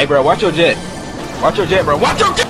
Hey, bro, watch your jet. Watch your jet, bro. Watch your jet!